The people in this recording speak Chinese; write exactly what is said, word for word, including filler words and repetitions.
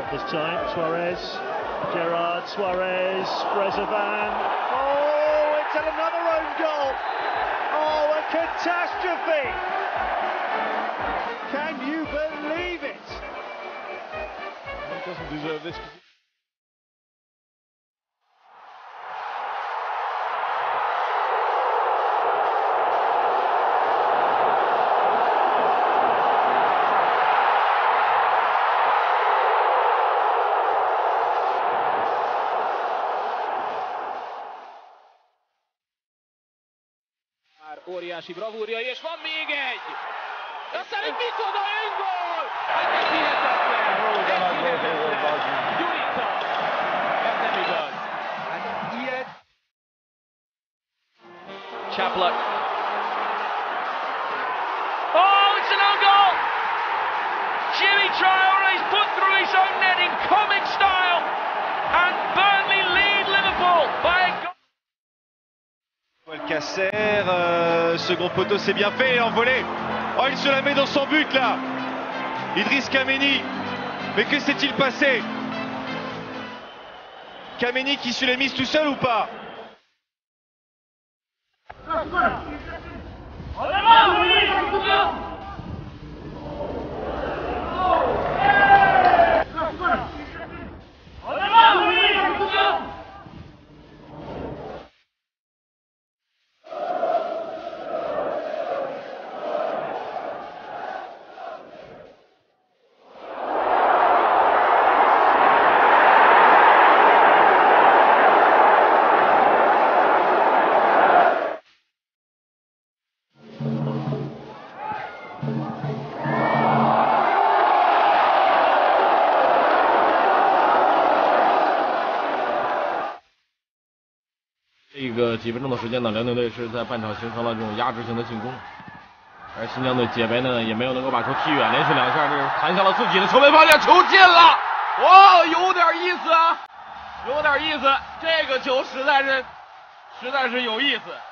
This time, Suarez, Gerrard, Suarez, Brezovan. Oh, it's another own goal. Oh, a catastrophe. Can you believe it? He doesn't deserve this. Óriási bravúrja, és van még egy! Aztán egy micsoda öngól! Ez hihetetlen! Ez hihetetlen! Gyurita! Ez nem igaz! Hát ilyet... Chaplak. Oh, it's an own goal! Jimmy Traore's put through his own net in comic style! And Burnley lead Liverpool by a goal! Alcacer, euh, second poteau, c'est bien fait, envolé. Oh, il se la met dans son but là. Idriss Kameni. Mais que s'est-il passé? Kameni qui se l'est mise tout seul ou pas? 这个几分钟的时间呢，辽宁队是在半场形成了这种压制性的进攻，而新疆队解围呢也没有能够把球踢远，连续两下这是弹向了自己的球门方向，球进了，哇，有点意思啊，有点意思，这个球实在是实在是有意思。